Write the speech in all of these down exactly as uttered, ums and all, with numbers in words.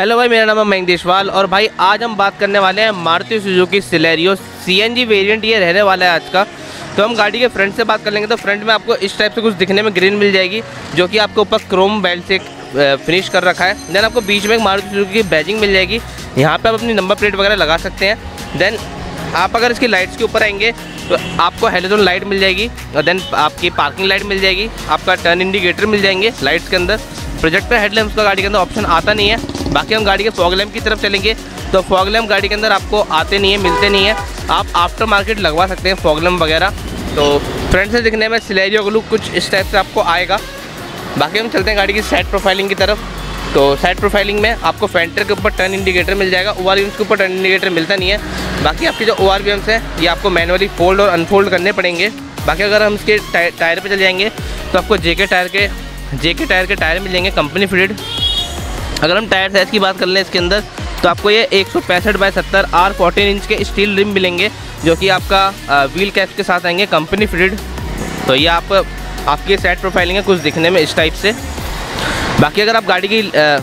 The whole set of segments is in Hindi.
हेलो भाई, मेरा नाम है मयंक देशवाल और भाई आज हम बात करने वाले हैं Maruti Suzuki Celerio CNG variant ये रहने वाला है आज का। तो हम गाड़ी के फ्रंट से बात कर लेंगे। तो फ्रंट में आपको इस टाइप से कुछ दिखने में ग्रिल मिल जाएगी जो कि आपके ऊपर क्रोम बेल्ट से फिनिश कर रखा है। देन आपको बीच में एक मारुति सुजुकी की बैजिंग मिल जाएगी, यहाँ पे आप अपनी नंबर प्लेट वगैरह लगा सकते हैं। देन आप अगर इसकी लाइट्स के ऊपर आएंगे तो आपको हेलोजन लाइट मिल जाएगी और देन आपकी पार्किंग लाइट मिल जाएगी, आपका टर्न इंडिकेटर मिल जाएंगे लाइट्स के अंदर। प्रोजेक्टर हेडलैम्प्स का गाड़ी के अंदर ऑप्शन आता नहीं है। बाकी हम गाड़ी के फॉग लैम्प की तरफ चलेंगे तो फॉग लैम्प गाड़ी के अंदर आपको आते नहीं है, मिलते नहीं है। आप आफ्टर मार्केट लगवा सकते हैं फॉग लैम्प वगैरह। तो फ्रंट से दिखने में सिलेरियो का लुक कुछ इस टाइप से आपको आएगा। बाकी हम चलते हैं गाड़ी की साइड प्रोफाइलिंग की तरफ। तो साइड प्रोफाइलिंग में आपको फेंटर के ऊपर टर्न इंडिकेटर मिल जाएगा, ओ आर वी एम्स के ऊपर टर्न इंडिकेटर मिलता नहीं है। बाकी आपके जो ओ आर वी एम्स हैं ये आपको मैनुअली फोल्ड और अनफोल्ड करने पड़ेंगे। बाकी अगर हम इसके टायर पे चल जाएंगे तो आपको जेके टायर के जेके टायर के टायर मिल जाएंगे कंपनी फिटेड। अगर हम टायर साइज़ की बात कर लें इसके अंदर तो आपको ये एक सौ पैंसठ बाई सत्तर आर फोर्टीन इंच के स्टील रिम मिलेंगे जो कि आपका व्हील कैप के साथ आएंगे कंपनी फिटेड। तो ये आप आपकी साइड प्रोफाइलिंग है कुछ दिखने में इस टाइप से। बाकी अगर आप गाड़ी की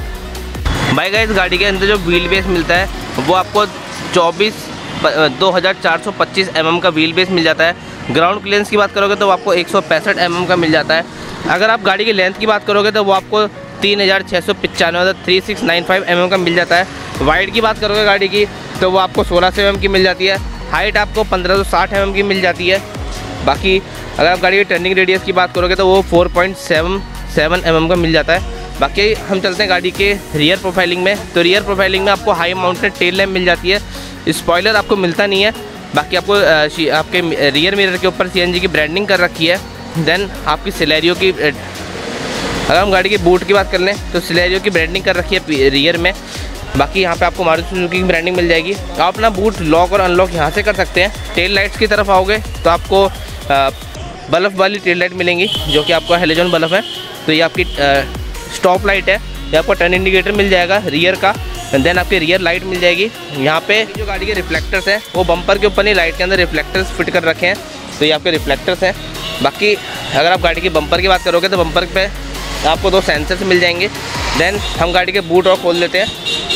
बाई गाइस गाड़ी के अंदर जो व्हील बेस मिलता है वो आपको चौबीस दो हज़ार चार सौ पच्चीस एम एम का व्हील बेस मिल जाता है। ग्राउंड क्लियरेंस की बात करोगे तो वो आपको एक सौ पैंसठ एम एम का मिल जाता है। अगर आप गाड़ी की लेंथ की बात करोगे तो वो आपको तीन हज़ार छः सौ पचानवे three six nine five M M का मिल जाता है। वाइड की बात करोगे गाड़ी की तो वो आपको सोलह सौ एम एम की मिल जाती है। हाइट आपको पंद्रह सौ साठ एम एम की मिल जाती है। बाकी अगर आप गाड़ी की टर्निंग रेडियस की बात करोगे तो वो four point seven seven M M का मिल जाता है। बाकी हम चलते हैं गाड़ी के रियर प्रोफाइलिंग में। तो रियर प्रोफाइलिंग में आपको हाई माउंटेड टेल लैम्प मिल जाती है, स्पॉइलर आपको मिलता नहीं है। बाकी आपको आपके रियर मिरर के ऊपर सीएनजी की ब्रांडिंग कर रखी है। देन आपकी सिलेरियो की अगर हम गाड़ी के बूट की बात कर लें तो सिलेरियो की ब्रांडिंग कर रखी है रियर में। बाकी यहाँ पे आपको मारुति सुजुकी की ब्रांडिंग मिल जाएगी। आप अपना बूट लॉक और अनलॉक यहाँ से कर सकते हैं। टेल लाइट्स की तरफ आओगे तो आपको बल्ब वाली टेल लाइट मिलेंगी जो कि आपका हेलोजन बल्ब है। तो ये आपकी स्टॉप लाइट है। ये आपको टर्न इंडिकेटर मिल जाएगा रियर का। देन आपकी रियर लाइट मिल जाएगी। यहाँ पे जो गाड़ी के रिफ्लेक्टर्स हैं वो बम्पर के ऊपर नहीं, लाइट के अंदर रिफ्लेक्टर्स फिट कर रखे हैं। तो ये आपके रिफ्लेक्टर्स हैं। बाकी अगर आप गाड़ी के बम्पर की बात करोगे तो बम्पर पे आपको दो सेंसर्स मिल जाएंगे। देन हम गाड़ी के बूट और खोल लेते हैं।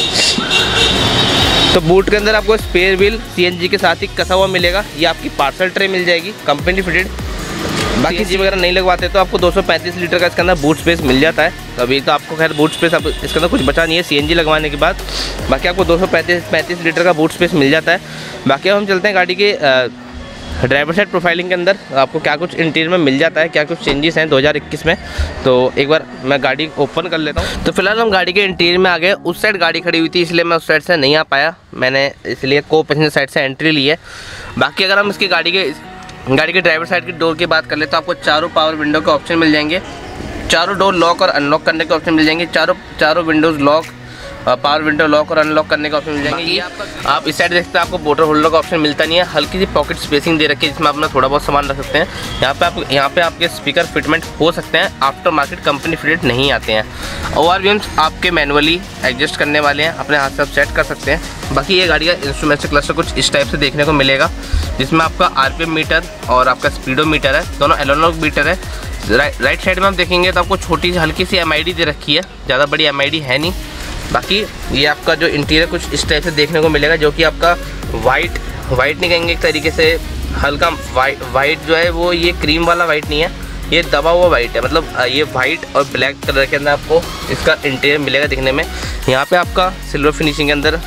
तो बूट के अंदर आपको स्पेयर व्हील सीएनजी के साथ ही कसा हुआ मिलेगा। ये आपकी पार्सल ट्रे मिल जाएगी कंपनी फिटेड। बाकी सीएनजी वगैरह नहीं लगवाते तो आपको दो सौ पैंतीस लीटर का इसके अंदर बूट स्पेस मिल जाता है। तो अभी तो आपको खैर बूट स्पेस अब इसके अंदर कुछ बचा नहीं है सीएनजी लगवाने के बाद। बाकी आपको दो सौ पैंतीस पैंतीस लीटर का बूट स्पेस मिल जाता है। बाकी हम चलते हैं गाड़ी के ड्राइवर साइड प्रोफाइलिंग के अंदर आपको क्या कुछ इंटीरियर में मिल जाता है, क्या कुछ चेंजेस हैं दो हज़ार इक्कीस में। तो एक बार मैं गाड़ी ओपन कर लेता हूँ। तो फिलहाल हम गाड़ी के इंटीरियर में आ गए। उस साइड गाड़ी खड़ी हुई थी इसलिए मैं उस साइड से नहीं आ पाया, मैंने इसलिए को पैसेंजर साइड से एंट्री ली है। बाकी अगर हम इसकी गाड़ी के गाड़ी के ड्राइवर साइड की डोर की बात कर ले तो आपको चारों पावर विंडो के ऑप्शन मिल जाएंगे। चारों डोर लॉक और अनलॉक करने के ऑप्शन मिल जाएंगे। चारों चारों windows lock, power window lock और अनलॉक करने का ऑप्शन मिल जाएंगे। ये आपका आप इस साइड देखते हैं आपको बोतल होल्डर का ऑप्शन मिलता नहीं है। हल्की सी पॉकेट स्पेसिंग दे रखी है जिसमें अपना थोड़ा बहुत सामान रख सकते हैं। यहाँ पे आप यहाँ पे आपके स्पीकर फिटमेंट हो सकते हैं, आफ्टर मार्केट कंपनी फिटेड नहीं आते हैं। ओ आर वी एम्स आपके मैनुअली एडजस्ट करने वाले हैं, अपने हाथ से आप सेट कर सकते हैं। बाकी ये गाड़ी का इंस्ट्रूमेंट क्लस्टर कुछ इस टाइप से देखने को मिलेगा जिसमें आपका आर पी एम मीटर और आपका स्पीडो मीटर है, दोनों एनालॉग मीटर है। राइट राइट साइड में आप देखेंगे तो आपको छोटी सी हल्की सी एम आई डी दे रखी है, ज़्यादा बड़ी एम आई डी है नहीं। बाकी ये आपका जो इंटीरियर कुछ इस टाइप से देखने को मिलेगा जो कि आपका वाइट वाइट नहीं कहेंगे, एक तरीके से हल्का वाइट वाइट जो है वो ये क्रीम वाला वाइट नहीं है, ये दबा हुआ वाइट है। मतलब ये वाइट और ब्लैक कलर के अंदर आपको इसका इंटीरियर मिलेगा दिखने में। यहाँ पे आपका सिल्वर फिनिशिंग के अंदर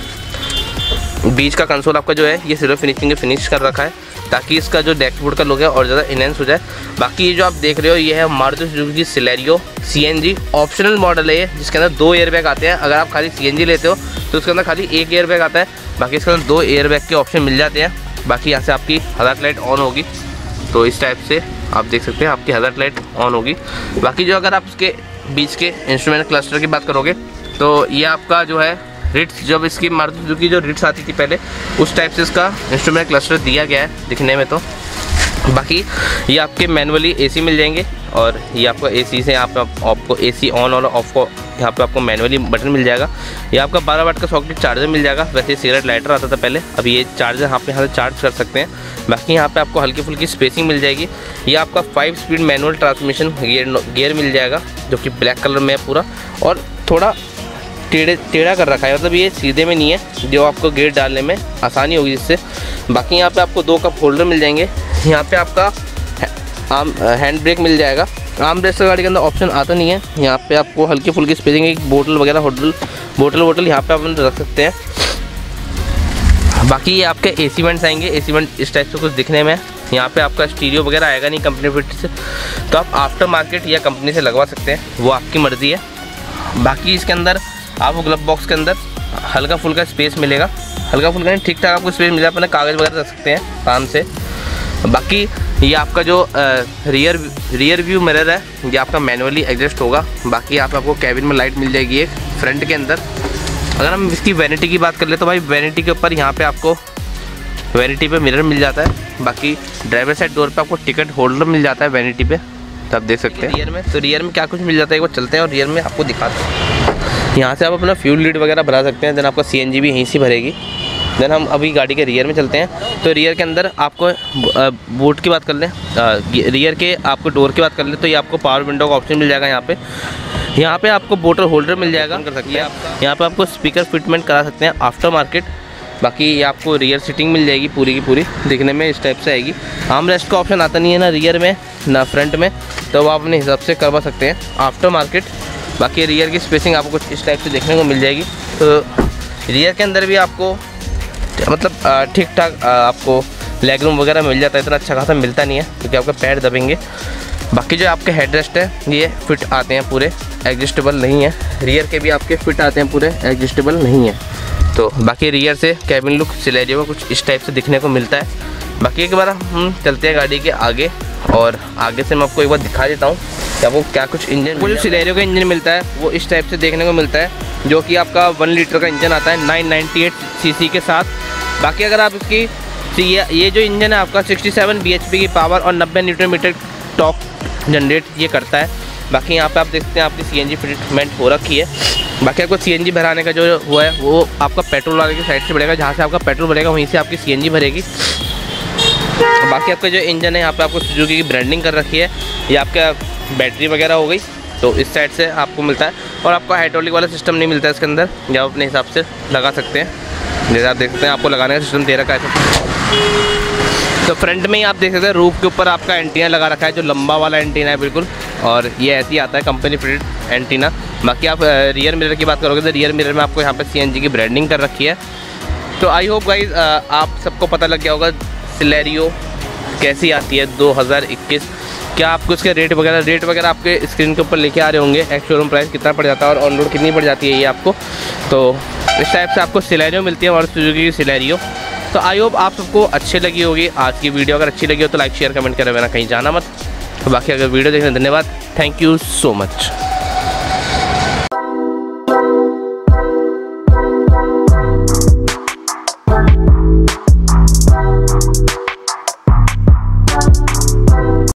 बीच का कंसोल आपका जो है ये सिल्वर फिनिशिंग के फिनिश कर रखा है ताकि इसका जो डैशबोर्ड का लुक है और ज़्यादा इनहेंस हो जाए। बाकी ये जो आप देख रहे हो ये है मारुति सुजुकी की सिलेरियो सीएनजी ऑप्शनल मॉडल है ये, जिसके अंदर दो एयरबैग आते हैं। अगर आप खाली सीएनजी लेते हो तो उसके अंदर खाली एक एयरबैग आता है, बाकी इसके अंदर दो एयरबैग के ऑप्शन मिल जाते हैं। बाकी यहाँ से आपकी हज़ार लाइट ऑन होगी तो इस टाइप से आप देख सकते हैं आपकी हज़ार लाइट ऑन होगी। बाकी जो अगर आप इसके बीच के इंस्ट्रूमेंट क्लस्टर की बात करोगे तो ये आपका जो है रिट्स, जब इसकी मारुति सुजुकी जो रिट्स आती थी पहले उस टाइप से इसका इंस्ट्रूमेंट क्लस्टर दिया गया है दिखने में। तो बाकी ये आपके मैनुअली एसी मिल जाएंगे और ये आपको एसी से यहाँ पे आप, आपको एसी ऑन और ऑफ को यहाँ पे आपको मैनुअली बटन मिल जाएगा। ये आपका बारह वाट का सॉकेट चार्जर मिल जाएगा। वैसे सिगरेट लाइटर आता था पहले, अभी ये चार्जर यहाँ पे यहाँ से चार्ज कर सकते हैं। बाकी यहाँ पे आपको हल्की फुल्की स्पेसिंग मिल जाएगी। ये आपका five speed manual transmission gear gear मिल जाएगा जो कि ब्लैक कलर में है पूरा, और थोड़ा टेढ़े टेढ़ा कर रखा है, मतलब ये सीधे में नहीं है, जो आपको गेट डालने में आसानी होगी जिससे। बाकी यहाँ पे आपको दो कप होल्डर मिल जाएंगे। यहाँ पे आपका आम हैंड ब्रेक मिल जाएगा। आम ब्रेक से गाड़ी के अंदर ऑप्शन आता नहीं है। यहाँ पे आपको हल्की फुल्की स्पेसिंग, एक बोतल वगैरह होटल बोतल वोटल यहाँ पे आप रख सकते हैं। बाकी ये आपके एसी वेंट्स आएंगे। एसी वेंट इस टाइप से कुछ दिखने में। यहाँ पे आपका स्टीरियो वगैरह आएगा नहीं कंपनी फिट से, तो आप आफ्टर मार्केट या कंपनी से लगवा सकते हैं, वो आपकी मर्ज़ी है। बाकी इसके अंदर आपको ग्लव बॉक्स के अंदर हल्का फुल्का स्पेस मिलेगा, हल्का फुल्का नहीं, ठीक ठाक आपको स्पेस मिलेगा, अपने कागज़ वगैरह रख सकते हैं आराम से। बाकी ये आपका जो रियर रियर व्यू मिरर है, ये आपका मैनुअली एडजस्ट होगा। बाकी यहाँ पे आपको कैबिन में लाइट मिल जाएगी एक फ्रंट के अंदर। अगर हम इसकी वैनिटी की बात कर ले तो भाई वैनिटी के ऊपर यहाँ पे आपको वैनिटी पे मिरर मिल जाता है। बाकी ड्राइवर साइड डोर पे आपको टिकट होल्डर मिल जाता है वैनिटी पे, तो आप देख सकते हैं। रियर में तो रियर में क्या कुछ मिल जाता है, वो चलते हैं और रियर में आपको दिखाते हैं। यहाँ से आप अपना फ्यूल लीड वगैरह भरा सकते हैं। देन आपका सी एन जी भी यहीं से भरेगी। देन हम अभी गाड़ी के रियर में चलते हैं। तो रियर के अंदर आपको बोट की बात कर लें, रियर के आपको डोर की बात कर लें तो ये आपको पावर विंडो का ऑप्शन मिल जाएगा। यहाँ पे यहाँ पे आपको बोटल होल्डर मिल जाएगा, कर सकते हैं। यहाँ पे आपको स्पीकर फिटमेंट करा सकते हैं आफ्टर मार्केट। बाकी ये आपको रियर सीटिंग मिल जाएगी पूरी की पूरी, दिखने में इस टाइप से आएगी। आर्म रेस्ट का ऑप्शन आता नहीं है ना रियर में ना फ्रंट में, तो आप अपने हिसाब से करवा सकते हैं आफ्टर मार्केट। बाकी रियर की स्पेसिंग आपको कुछ इस टाइप से देखने को मिल जाएगी। तो रियर के अंदर भी आपको मतलब ठीक ठाक आपको लेग रूम वगैरह मिल जाता है, इतना अच्छा खासा मिलता नहीं है क्योंकि आपके पैर दबेंगे। बाकी जो आपके हेड रेस्ट है ये फिट आते हैं पूरे, एडजस्टेबल नहीं है। रियर के भी आपके फिट आते हैं पूरे, एडजस्टेबल नहीं है। तो बाकी रियर से कैबिन लुक सिलेरियो का कुछ इस टाइप से दिखने को मिलता है। बाकी एक बार हम चलते हैं गाड़ी के आगे और आगे से मैं आपको एक बार दिखा देता हूँ कि आपको क्या कुछ इंजन, वो जो सिलेरियो का इंजन मिलता है वो इस टाइप से देखने को मिलता है, जो कि आपका वन लीटर का इंजन आता है nine ninety eight C C के साथ। बाकी अगर आप इसकी ये ये जो इंजन है आपका sixty seven B H P की पावर और नब्बे न्यूटन मीटर टॉर्क जनरेट ये करता है। बाकी यहाँ पे आप देखते हैं आपकी सी एन जी फिटमेंट हो रखी है। बाकी आपको सी एन जी भराने का जो वो है वो आपका पेट्रोल वाले की साइड से बढ़ेगा, जहाँ से आपका पेट्रोल भरेगा वहीं से आपकी सी एन जी भरेगी। बाकी आपका जो इंजन है यहाँ पे आपको सुजुकी की ब्रांडिंग कर रखी है। ये आपका बैटरी वगैरह हो गई, तो इस साइड से आपको मिलता है। और आपको हाइड्रोलिक वाला सिस्टम नहीं मिलता है इसके अंदर, या आप अपने हिसाब से लगा सकते हैं। जैसे आप देख सकते हैं आपको लगाने का सिस्टम दे रखा है। तो फ्रंट में ही आप देख सकते हैं रूफ के ऊपर आपका एंटीना लगा रखा है, जो लंबा वाला एंटीना है बिल्कुल, और ये ऐसे ही आता है कंपनी फिटेड एंटीना। बाकी आप रियर मिरर की बात करोगे तो रियर मिरर में आपको यहाँ पे सी एन जी की ब्रांडिंग कर रखी है। तो आई होप गाइज आप सबको पता लग गया होगा सिलेरियो कैसी आती है दो हज़ार इक्कीस। क्या आपको इसके रेट वगैरह रेट वगैरह आपके स्क्रीन के ऊपर लेके आ रहे होंगे, एक्स शोरूम प्राइस कितना पड़ जाता है और ऑन रोड कितनी पड़ जाती है ये आपको। तो इस टाइप से आपको सिलेरियो मिलती है और सुजुकी की सिलेरियो। तो आई होप आप सबको अच्छी लगी होगी आज की वीडियो। अगर अच्छी लगी हो तो लाइक शेयर कमेंट करे, वरना कहीं जाना मत। तो बाकी अगर वीडियो देखने धन्यवाद, थैंक यू सो मच।